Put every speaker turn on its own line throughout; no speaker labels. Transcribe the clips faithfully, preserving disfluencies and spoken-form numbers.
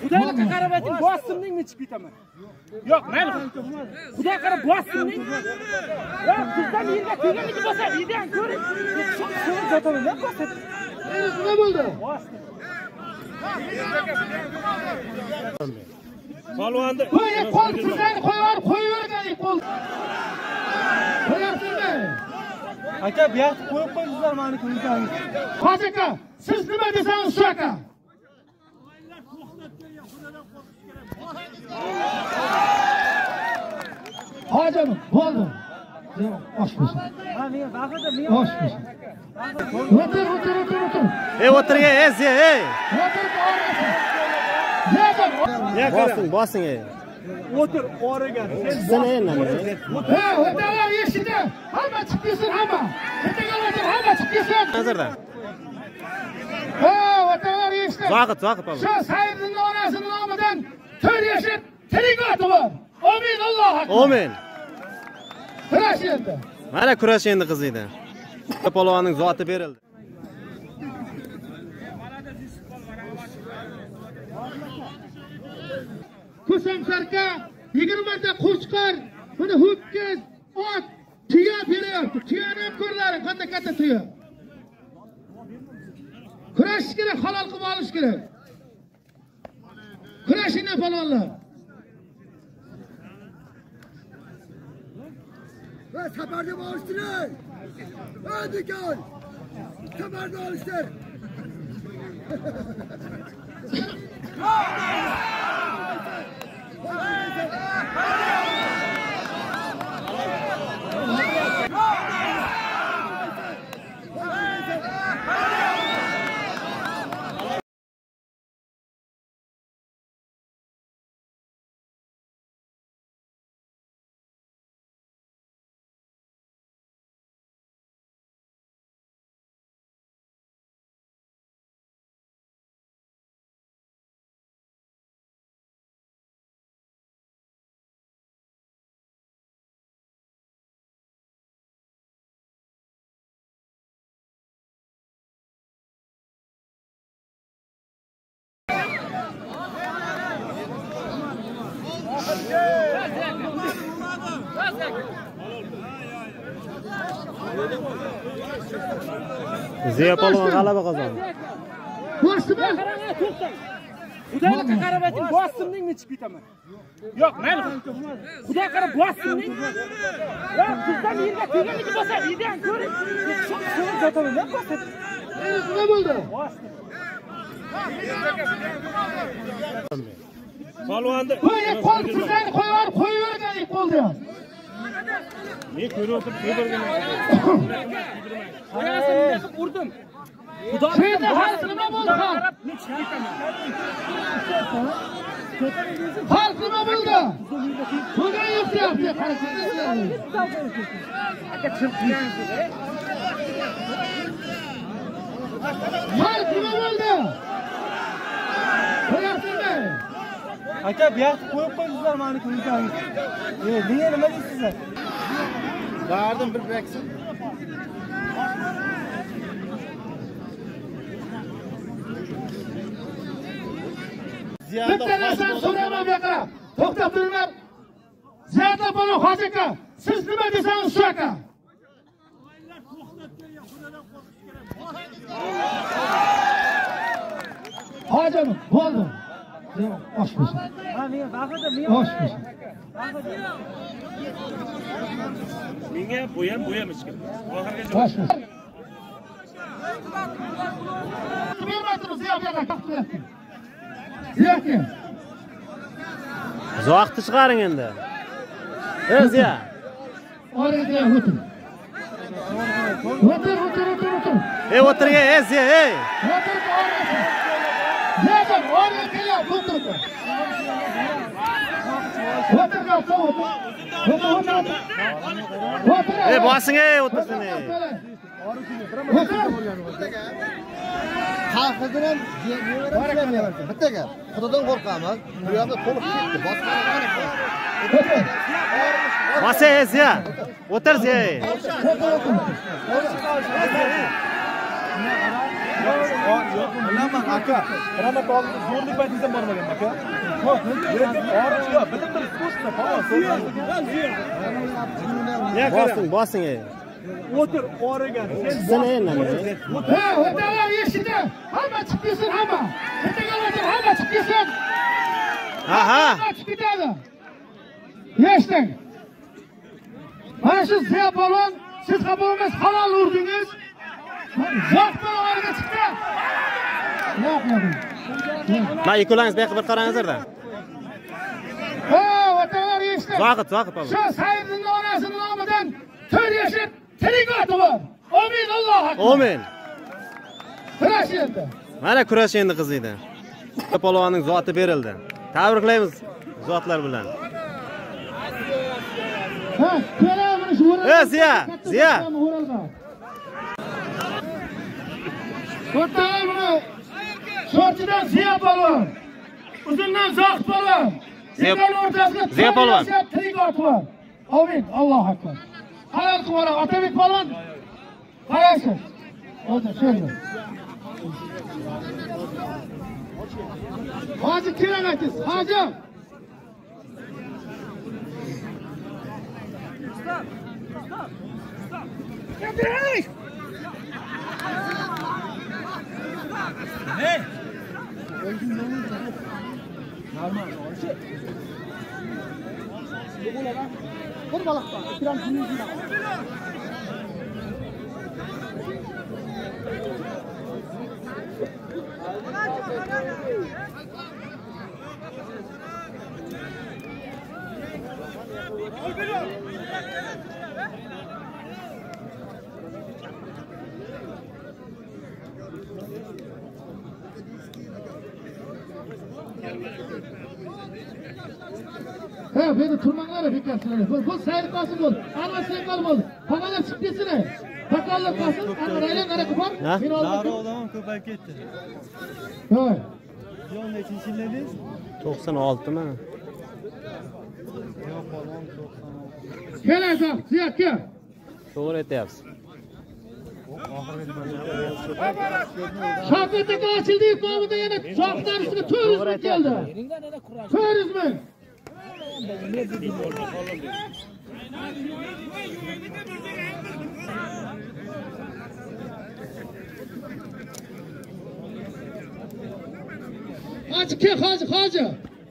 Xudoga qarab ayting, bossimning nechib ketaman. Yo'q, mayli. Xudoga qarab bossimning. Yo'q, sizdan yerga teganligi bo'lsa, idean ko'ring. Shuni zotaman, bosib. Nima bo'ldi?
Polvonni
qo'y, qo'y, sizlarni qo'yib, qo'yaverganing qo'l. Qo'yasizmi?
aka, bu yoqni qo'yib qo'yingizlar, meni ko'rsangiz.
Hoji aka, siz nima desangiz shu aka. Hocam, bo'ldi. Osh bo'lsin. Ha, men vaqtida men osh bo'lsin. O'tir, o'tir, o'tir, o'tir.
Ey, o'tirga, ey, ey.
O'tir,
o'rnasin. Bosing, bosing, ey.
O'tir, o'ragan.
Sen endi.
Ha, o'tirlar eshitdi. Hamma chiqib kelsin, hamma. O'tirganlar hamma chiqib kelsin.
Hozirda.
Ha, o'tirlar eshitdi.
Zoqit, zoqit bo'ldi.
Shu Saidning onasining nomidan to'rt yashab tirik oti bor. Amin, Alloh akbar.
Amin.
Kurash endi.
Mana kurash endi qiziydi. Polvonning zoti berildi.
Ko'samsarka yigirma ta qo'chqor, buni ho'kiz, ot, tuya beryapti. Tuyani ham ko'rlaring, qanday katta tuya. Kurashish kerak, halol qilib olish kerak. Kurashinglar palonlar.
Va safarga borishdilar. Va do'kon. Safarga olishdir.
Ziya polvon g'alaba qozondi.
Bosdim. Xudoga qarab ayting, bossimning nechib ketaman. Yo'q, mayli. Xudoga qarab bossimning. Yo'q, sizdan yerga teganligi bo'lsa, idean ko'ring. Shuni zotaman, bosib. Nima bo'ldi?
Polvonni
qo'y, qo'y, sizlarni qo'yib, qo'yaverganing qo'lda.
Men ko'rib o'tirib ko'rgan.
Qarasini qilib urdim. Xudoga hal nima bo'ldi? Hal nima bo'ldi? Xudo yo'qyapti, qarasinglar. Aka chiqmaysiz. Hal nima bo'ldi? Qo'yasizmi?
Aka, bu yoqni qo'yib qo'yingizlar, meni ko'rsangiz. Ey, menga nima deysizlar?
Bardim bir breksin.
Bitta narsani so'rayman bu yoqqa. To'xtab turinglar. Ziyod opani, Hoji aka, siz nima desangiz shu aka. Hojim, bo'ldi. Osh bo'lsin. Ha, men vaqtida men osh bo'lsin.
Menga bu ham bu ham ish kerak. Oxirgacha
Osh bo'lsin. Bermaysiz, Ziyod aka, qilyapti. Ziyod aka.
Zoqni chiqaring endi. Ey, Ziya.
Oraga o'tir. O'tir, o'tir, o'tir, o'tir.
Ey, o'tirga, ey, Ziya, ey.
O'tir, oraga. Ziyod, oraga kelyap, o'tir. O'tir, o'tir. O'tir.
Ey, bosing, ey, o'tirsin, ey.
Xalqdan ham yeyveraveramiz. Bitta gap. Xudodan qo'rqamiz. Bu yoqda to'liq ketdi. Boshqa
Bos, ey, Ziya. O'tir, Ziya, ey.
Nima aka? Qanaqa zo'rlik paytingizdan bormagan aka?
Bosing, bosing ey.
O'tir, oraga.
Sen endi.
Ha, o'talar eshitdi. Hamma chiqib ketsin, hamma. Bittaga o'tir, hamma chiqib ketsin.
Ha, ha.
Chiqib ketadi. Eshitding. Mana shu Ziyo polvon, siz qabulimiz halol urdingiz. Zoq polvonga chiqdi. Yo'q, yo'q.
Ma ikkolangiz bu yoqqa bir qarangizlar-da.
Ha, o'talar eshitdi.
Zoqit, zoqit polvon.
Shu Saidning onasining nomidan to'rt yashar tirik oti bor. Amin, Alloh akbar.
Amin.
Kurash endi.
Mana kurash endi qiziydi. Polvonning zoti berildi. Tabriklaymiz zotlar bilan.
Ha, kelamini shu o'ralga.
Ey, Ziya, Ziya.
O'rtalar buni shortidan Ziya polvon. Uzundan Zoqit polvon.
Ziya-
Ziyoning o'rtasida
Ziya polvon.
tirik oti bor. Amin, Alloh akbar. Halol qilib Otabek polvon. Qaraysiz. O'tir, shunday. Hoji kerak aytasiz, hoji. Bir balık var. İkram günü Ha, beni turmanlara fikirsinler. Bu, bu sayır kalsın bol. Arma sen kalmalı. Pakalar çık desine. Pakallar kalsın. Arayla nara kupar.
Ha?
Beni
Daro
aldı.
odam ko'payib ketdi.
Yo'q.
Yo'q, nechinchi yilladingiz?
to'qson olti mi?
Yo'q, polvon to'qson olti.
Kel aytaq, Ziyad kel.
To'g'ri aytyapsiz.
Shavkat aka ochildi iqomida yana shohlar ustiga to'rt yuz ming keldi. to'rt yuz ming. Hoji kel, hoji, hoji.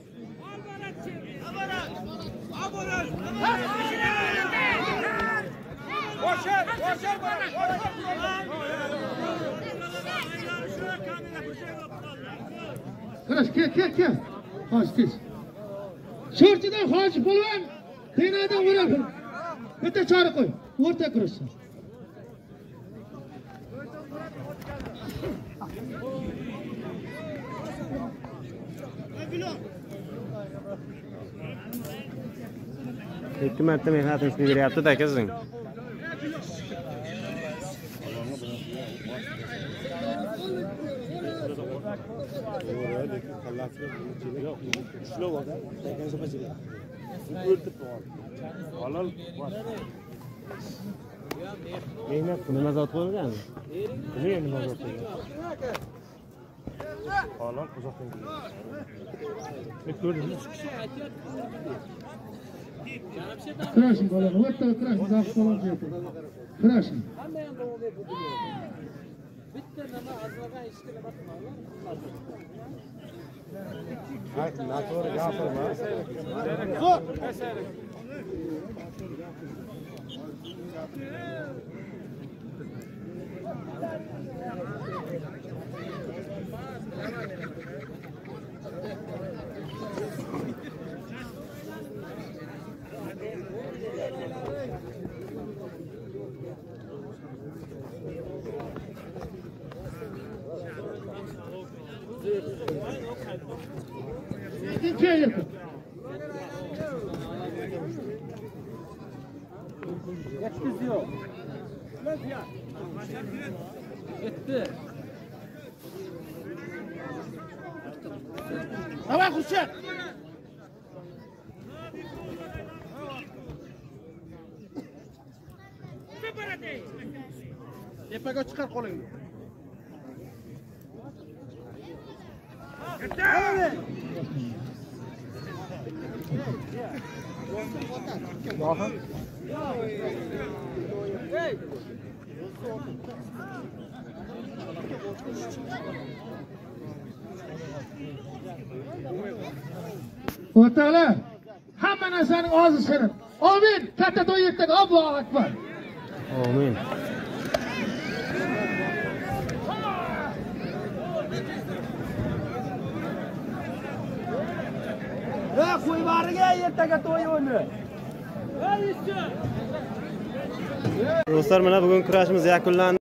Qarash, kel, kel, kel. Hoji tez. Shortidan hoji polvon, tenadan o'rab. Bitta chora qo'y, o'rta kurashsin.
Ikki marta mehnatingizni beryapti-da qizing. Mehnat buni nazorat qo'yilgan. Buni endi nazorat qo'yilgan. Halol uzoqdan keldi. Ko'rdingmi?
Kurashing bolam, o'rta kurashing, Zoqit polvon deyapti. Kurashing.
Bitta nima azmagan ishga nima qilmoqlar?
Noto'g'ri gapirma.
İki yakın.
Yetti diyor. Yetti.
Tamam Kuşak. Tepaga chiqar qo'lingni.
O'rtoqlar, hamma narsaning ozi shirin. Amin. Katta to'y yetdik. Allohu akbar.
Amin.
Ya qo'y bariga ertaga to'y o'yni.
Do'stlar, mana bugun kurashimiz yakunlandi.